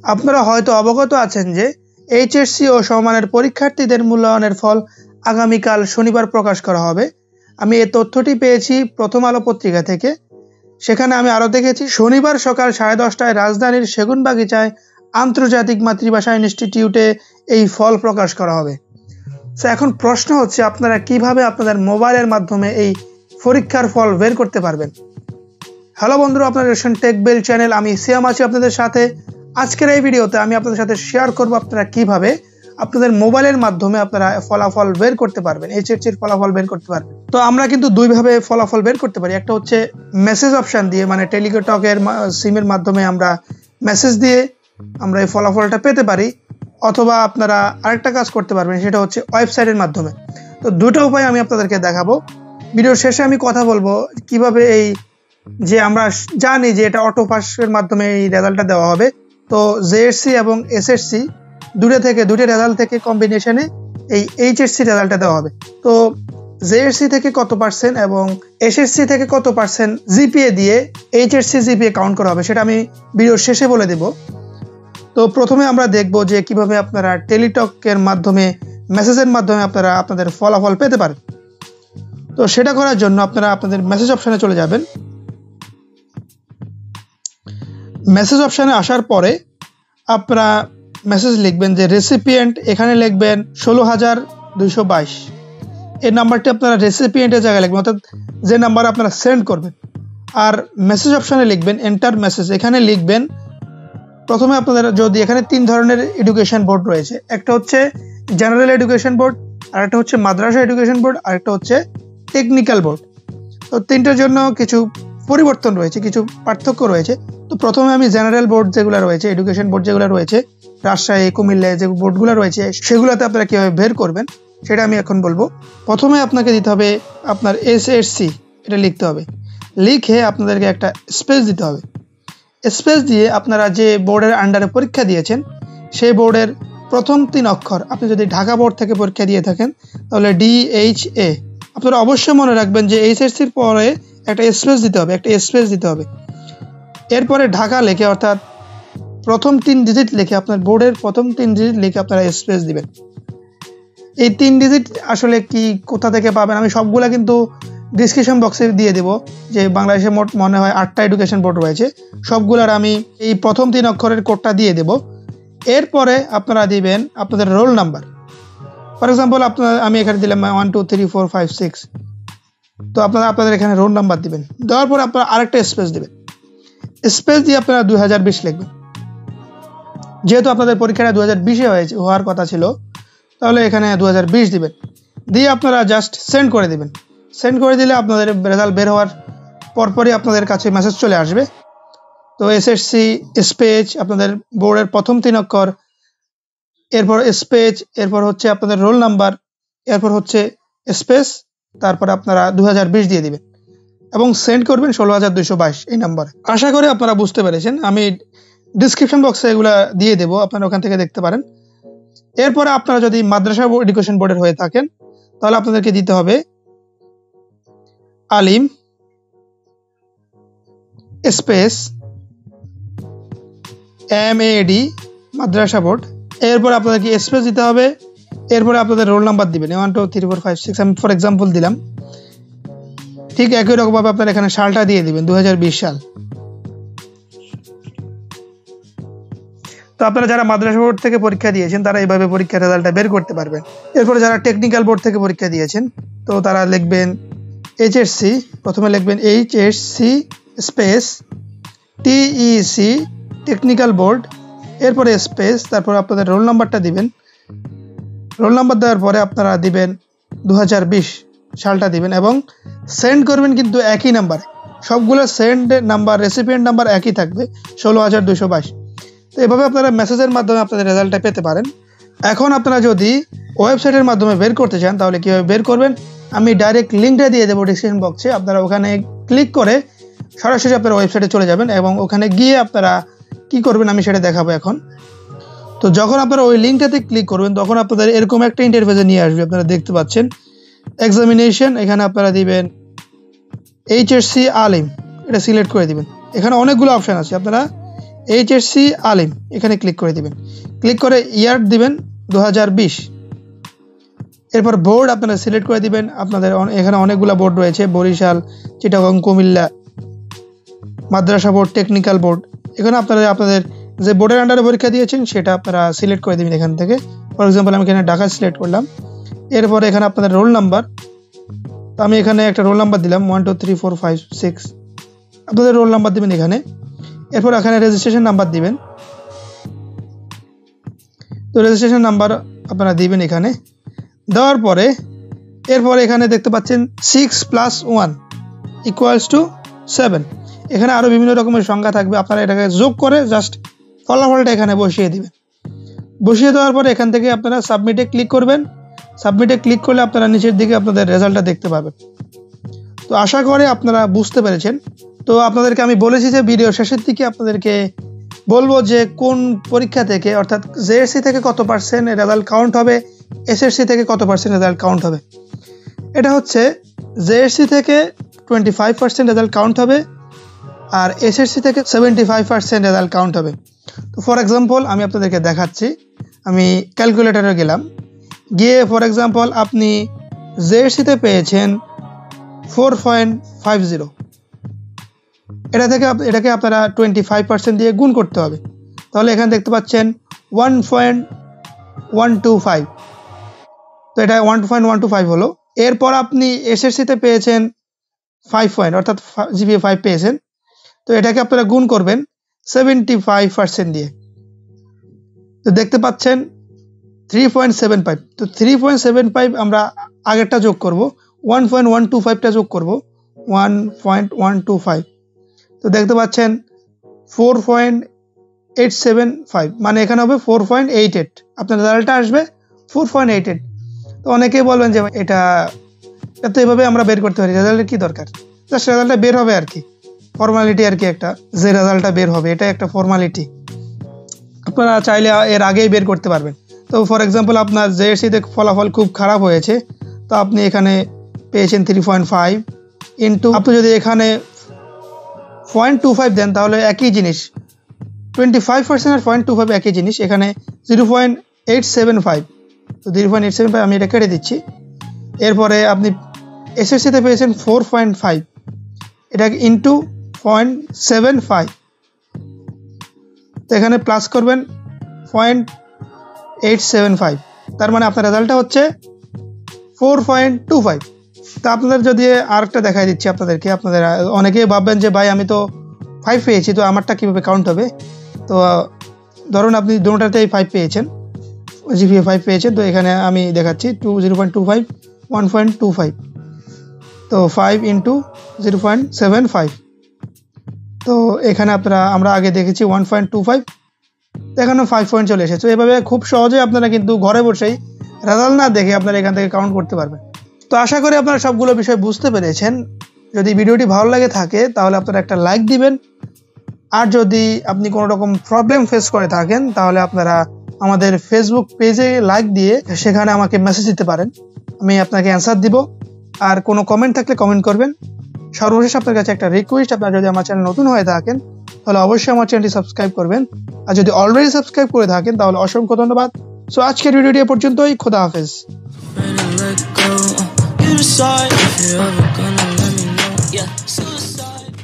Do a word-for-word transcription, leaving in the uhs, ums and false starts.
আপনারা হয়তো অবগত আছেন যে এইচএসসি ও সমমানের পরীক্ষার্থীদের মূল্যায়নের ফল আগামীকাল শনিবার প্রকাশ করা হবে। আমি এই তথ্যটি পেয়েছি প্রথম আলো পত্রিকা থেকে। সেখানে আমি আরও দেখেছি শনিবার সকাল সাড়ে দশটায় রাজধানীর সেগুনবাগিচায় আন্তর্জাতিক মাতৃভাষা ইনস্টিটিউটে এই ফল প্রকাশ করা হবে। তো এখন প্রশ্ন হচ্ছে, আপনারা কিভাবে আপনাদের মোবাইলের মাধ্যমে এই পরীক্ষার ফল বের করতে পারবেন। হ্যালো বন্ধুরা, আপনাদের টেক বেল চ্যানেল, আমি সিয়াম আছি আপনাদের সাথে। আজকের এই ভিডিওতে আমি আপনাদের সাথে শেয়ার করব আপনারা কিভাবে আপনাদের মোবাইলের মাধ্যমে আপনারা ফলাফল বের করতে পারবেন, এইচএসসির ফলাফল বের করতে পারবেন। তো আমরা কিন্তু দুইভাবে ফলাফল বের করতে পারি। একটা হচ্ছে মেসেজ অপশান দিয়ে, মানে টেলিটকের সিমের মাধ্যমে আমরা মেসেজ দিয়ে আমরা এই ফলাফলটা পেতে পারি, অথবা আপনারা আরেকটা কাজ করতে পারবেন, সেটা হচ্ছে ওয়েবসাইটের মাধ্যমে। তো দুটো উপায় আমি আপনাদেরকে দেখাবো। ভিডিওর শেষে আমি কথা বলবো কিভাবে এই যে আমরা জানি যে এটা অটো পাসের মাধ্যমে এই রেজাল্টটা দেওয়া হবে। তো জেএসসি এবং এসএসসি দুটো থেকে দুটো রেজাল্ট থেকে কম্বিনেশনে এই এইচএসসি রেজাল্টটা দেওয়া হবে। তো জেএসসি থেকে কত পার্সেন্ট এবং এসএসসি থেকে কত পার্সেন্ট জিপিএ দিয়ে এইচএসসি জিপিএ কাউন্ট করা হবে সেটা আমি ভিডিওর শেষে বলে দেব। তো প্রথমে আমরা দেখব যে কিভাবে আপনারা টেলিটকের মাধ্যমে মেসেজের মাধ্যমে আপনারা আপনাদের ফলাফল পেতে পারেন। তো সেটা করার জন্য আপনারা আপনাদের মেসেজ অপশানে চলে যাবেন। মেসেজ অপশানে আসার পরে আপনারা মেসেজ লিখবেন যে রেসিপিয়েন্ট, এখানে লিখবেন ষোলো হাজার দুইশো বাইশ। এই নাম্বারটি আপনারা রেসিপিয়েন্টের জায়গায় লিখবেন, অর্থাৎ যে নাম্বার আপনারা সেন্ড করবেন। আর মেসেজ অপশানে লিখবেন এন্টার মেসেজ, এখানে লিখবেন প্রথমে আপনাদের যদি এখানে তিন ধরনের এডুকেশন বোর্ড রয়েছে, একটা হচ্ছে জেনারেল এডুকেশন বোর্ড, আরেকটা হচ্ছে মাদ্রাসা এডুকেশন বোর্ড, আরেকটা হচ্ছে টেকনিক্যাল বোর্ড। তো তিনটার জন্য কিছু পরিবর্তন রয়েছে, কিছু পার্থক্য রয়েছে। তো প্রথমে আমি জেনারেল বোর্ড যেগুলো রয়েছে, এডুকেশন বোর্ড যেগুলো রয়েছে রাজশাহী, কুমিল্লায় যে বোর্ডগুলো রয়েছে সেগুলোতে আপনারা কীভাবে বের করবেন সেটা আমি এখন বলবো। প্রথমে আপনাকে দিতে হবে আপনার এসএসসি, এটা লিখতে হবে। লিখে আপনাদেরকে একটা স্পেস দিতে হবে। স্পেস দিয়ে আপনারা যে বোর্ডের আন্ডারে পরীক্ষা দিয়েছেন সেই বোর্ডের প্রথম তিন অক্ষর, আপনি যদি ঢাকা বোর্ড থেকে পরীক্ষা দিয়ে থাকেন তাহলে ডি এইচ এ। আপনারা অবশ্যই মনে রাখবেন যে এইচএসসির পরে একটা স্পেস দিতে হবে, একটা স্পেস দিতে হবে। এরপরে ঢাকা লেখে, অর্থাৎ প্রথম তিন ডিজিট লিখে, আপনার বোর্ডের প্রথম তিন ডিজিট লিখে আপনারা স্পেস দিবেন। এই তিন ডিজিট আসলে কি কোথা থেকে পাবেন আমি সবগুলা কিন্তু ডিসক্রিপশন বক্সে দিয়ে দেব। যে বাংলাদেশে মোট মনে হয় আটটা এডুকেশন বোর্ড রয়েছে, সবগুলার আমি এই প্রথম তিন অক্ষরের কোডটা দিয়ে দেব। এরপরে আপনারা দিবেন আপনাদের রোল নাম্বার। ফর এক্সাম্পল আপনার আমি এখানে দিলাম one two three four five six. তো আপনারা আপনাদের এখানে রোল নাম্বার দিবেন। দেওয়ার পরে আপনারা আরেকটা স্পেস দিবেন। স্পেস দিয়ে আপনারা দুই হাজার বিশ লিখবেন। যেহেতু আপনাদের পরীক্ষাটা দু হাজার বিশে হয়েছে হওয়ার কথা ছিল, তাহলে এখানে দু হাজার বিশ দিবেন। দিয়ে আপনারা জাস্ট সেন্ড করে দিবেন। সেন্ড করে দিলে আপনাদের রেজাল্ট বের হওয়ার পরপরই আপনাদের কাছে মেসেজ চলে আসবে। তো এসএসসি স্পেস, আপনাদের বোর্ডের প্রথম তিন অক্ষর, এরপর স্পেস, এরপর হচ্ছে আপনাদের রোল নাম্বার, এরপর হচ্ছে স্পেস, তারপরে আপনারা দু হাজার বিশ দিয়ে দিবেন এবং সেন্ড করবেন ষোলো হাজার দুইশো বাইশ এই নাম্বারে। আশা করি আপনারা বুঝতে পেরেছেন। আমি ডিসক্রিপশন বক্সে এগুলো দিয়ে দেবো, আপনারা ওখান থেকে দেখতে পারেন। এরপরে আপনারা যদি মাদ্রাসা এডুকেশন বোর্ডের হয়ে থাকেন তাহলে আপনাদেরকে দিতে হবে Alim space M A D মাদ্রাসা বোর্ড। এরপরে আপনাদেরকে স্পেস দিতে হবে। এরপরে আপনাদের রোল নাম্বার দিবেন one two three four five six, আমি ফর এক্সাম্পল দিলাম। ঠিক একই রকমভাবে আপনারা এখানে সালটা দিয়ে দিবেন দু হাজার বিশ সাল। তো আপনারা যারা মাদ্রাসা বোর্ড থেকে পরীক্ষা দিয়েছেন তারা এইভাবে পরীক্ষার রেজাল্টটা বের করতে পারবেন। এরপরে যারা টেকনিক্যাল বোর্ড থেকে পরীক্ষা দিয়েছেন তো তারা লিখবেন এইচএসসি, প্রথমে লিখবেন HSC space TEC technical board, এরপরে স্পেস, তারপর আপনাদের রোল নাম্বারটা দিবেন। রোল নাম্বার দেওয়ার পরে আপনারা দিবেন দু হাজার বিশ সালটা দিবেন এবং সেন্ড করবেন কিন্তু একই নাম্বারে। সবগুলো সেন্ড নাম্বার, রেসিপিয়েন্ট নাম্বার একই থাকবে, ষোলো হাজার দুইশো বাইশ। তো এভাবে আপনারা মেসেজের মাধ্যমে আপনাদের রেজাল্টটা পেতে পারেন। এখন আপনারা যদি ওয়েবসাইটের মাধ্যমে বের করতে চান তাহলে কীভাবে বের করবেন আমি ডাইরেক্ট লিঙ্কটা দিয়ে দেবো ডিসক্রিপশন বক্সে। আপনারা ওখানে ক্লিক করে সরাসরি আপনারা ওয়েবসাইটে চলে যাবেন এবং ওখানে গিয়ে আপনারা কি করবেন আমি সেটা দেখাবো এখন। তো যখন আপনারা ওই লিঙ্কটাতে ক্লিক করবেন তখন আপনাদের এরকম একটা ইন্টারফেসে নিয়ে আসবে। আপনারা দেখতে পাচ্ছেন এক্সামিনেশন, এখানে আপনারা দিবেন এইচএসসি আলিম, এটা সিলেক্ট করে দিবেন। এখানে অনেকগুলো অপশান আছে, আপনারা এইচএসসি আলিম এখানে ক্লিক করে দিবেন। ক্লিক করে ইয়ার দিবেন দু হাজার বিশ। এরপর বোর্ড আপনারা সিলেক্ট করে দিবেন। আপনাদের এখানে অনেকগুলো বোর্ড রয়েছে, বরিশাল, চিটাগং, কুমিল্লা, মাদ্রাসা বোর্ড, টেকনিক্যাল বোর্ড। এখানে আপনারা আপনাদের যে বোর্ডের আন্ডারে পরীক্ষা দিয়েছেন সেটা আপনারা সিলেক্ট করে দিবেন এখান থেকে। ফর এক্সাম্পল আমি এখানে ঢাকা সিলেক্ট করলাম। এরপরে এখানে আপনাদের রোল নাম্বার, তো আমি এখানে একটা রোল নাম্বার দিলাম one two three four five six. আপনাদের রোল নাম্বার দিবেন এখানে। এরপর এখানে রেজিস্ট্রেশন নাম্বার দিবেন। তো রেজিস্ট্রেশন নাম্বার আপনারা দিবেন এখানে। দেওয়ার পরে এরপরে এখানে দেখতে পাচ্ছেন six plus one equals to seven. এখানে আরও বিভিন্ন রকমের সংখ্যা থাকবে, আপনারা এটাকে যোগ করে জাস্ট ফলাফলটা এখানে বসিয়ে দিবেন। বসিয়ে দেওয়ার পরে এখান থেকে আপনারা সাবমিটে ক্লিক করবেন। সাবমিটে ক্লিক করলে আপনারা নিচের দিকে আপনাদের রেজাল্টটা দেখতে পাবেন। তো আশা করি আপনারা বুঝতে পেরেছেন। তো আপনাদেরকে আমি বলেছি যে ভিডিও শেষের দিকে আপনাদেরকে বলবো যে কোন পরীক্ষা থেকে, অর্থাৎ জেএসসি থেকে কত পার্সেন্ট রেজাল্ট কাউন্ট হবে, এসএসসি থেকে কত পার্সেন্ট রেজাল্ট কাউন্ট হবে। এটা হচ্ছে জেএসসি থেকে twenty five percent result count হবে, আর এসএসসি থেকে seventy five percent result count হবে। তো ফর এক্সাম্পল আমি আপনাদেরকে দেখাচ্ছি। আমি ক্যালকুলেটরে গেলাম, গিয়ে ফর এক্সাম্পল আপনি জেএসসিতে পেয়েছেন ফোর পয়েন্ট ফাইভ জিরো, এটা থেকে এটাকে আপনারা টোয়েন্টি ফাইভ পার্সেন্ট দিয়ে গুণ করতে হবে। তাহলে এখানে দেখতে পাচ্ছেন one point one two five. তো এটা one point one two five হলো। এরপর আপনি এসএসসিতে পেয়েছেন ফাইভ পয়েন্ট, অর্থাৎ জিপিএ ফাইভ পেয়েছেন। তো এটাকে আপনারা গুণ করবেন সেভেন্টি ফাইভ পার্সেন্ট দিয়ে। তো দেখতে পাচ্ছেন থ্রি পয়েন্ট সেভেন ফাইভ। তো থ্রি পয়েন্ট সেভেন ফাইভ আমরা আগেরটা যোগ করব, ওয়ান পয়েন্ট ওয়ান টু ফাইভটা যোগ করব, one point one two five. তো দেখতে পাচ্ছেন four point eight seven five, মানে এখানে হবে ফোর পয়েন্ট এইট এইট। আপনার রেজাল্টটা আসবে ফোর পয়েন্ট এইট এইট। তো অনেকেই বলবেন যে এটা তো এভাবে আমরা বের করতে পারি, রেজাল্টের কী দরকার, জাস্ট রেজাল্টটা বের হবে আর কি, ফর্মালিটি আর কি, একটা যে রেজাল্টটা বের হবে এটা একটা ফর্মালিটি। আপনারা চাইলে এর আগেই বের করতে পারবেন। তো ফর এক্সাম্পল আপনার জেএসসিতে ফলাফল খুব খারাপ হয়েছে, তো আপনি এখানে পেয়েছেন থ্রি পয়েন্ট ফাইভ ইন্টু, আপনি যদি এখানে পয়েন্ট টু ফাইভ দেন তাহলে একই জিনিস, টোয়েন্টি ফাইভ পার্সেন্ট আর পয়েন্ট টু ফাইভ একই জিনিস, এখানে zero point eight seven five. তো zero point eight seven five আমি এটা কেটে দিচ্ছি। এরপরে আপনি এসএসসিতে পেয়েছেন ফোর পয়েন্ট ফাইভ, এটাকে ইন্টু পয়েন্ট সেভেন ফাইভ। তো এখানে প্লাস করবেন পয়েন্ট এইট সেভেন ফাইভ, তার মানে আপনার রেজাল্টটা হচ্ছে ফোর পয়েন্ট টু ফাইভ। তা আপনাদের যদি আরেকটা দেখাই দিচ্ছি আপনাদেরকে, আপনাদের অনেকেই ভাববেন যে ভাই আমি তো ফাইভ পেয়েছি, তো আমারটা কীভাবে কাউন্ট হবে। তো ধরুন আপনি দুটোটাতেই ফাইভ পেয়েছেন, জিপিএ ফাইভ পেয়েছেন। তো এখানে আমি দেখাচ্ছি two zero point two five one point two five, তো five into zero point seven five. তো এখানে আপনারা আমরা আগে দেখেছি ওয়ান পয়েন্ট টু ফাইভ, এখানে ফাইভ পয়েন্ট চলে এসেছে। এভাবে খুব সহজে আপনারা কিন্তু ঘরে বসেই রেজাল্ট না দেখে আপনারা এখান থেকে কাউন্ট করতে পারবেন। তো আশা করি আপনারা সবগুলো বিষয় বুঝতে পেরেছেন। যদি ভিডিওটি ভালো লাগে থাকে তাহলে আপনারা একটা লাইক দিবেন, আর যদি আপনি কোনো রকম প্রবলেম ফেস করে থাকেন তাহলে আপনারা আমাদের ফেসবুক পেজে লাইক দিয়ে সেখানে আমাকে মেসেজ দিতে পারেন, আমি আপনাকে অ্যান্সার দিব। আর কোনো কমেন্ট থাকলে কমেন্ট করবেন। সর্বশেষ আপনার কাছে একটা রিকোয়েস্ট, আপনারা যদি আমার চ্যানেল নতুন হয়ে থাকেন তাহলে অবশ্যই আমার চ্যানেলটি সাবস্ক্রাইব করবেন, আর যদি অলরেডি সাবস্ক্রাইব করে থাকেন তাহলে অসংখ্য ধন্যবাদ। সো আজকের ভিডিওটি এ পর্যন্তই, খোদা হাফেজ।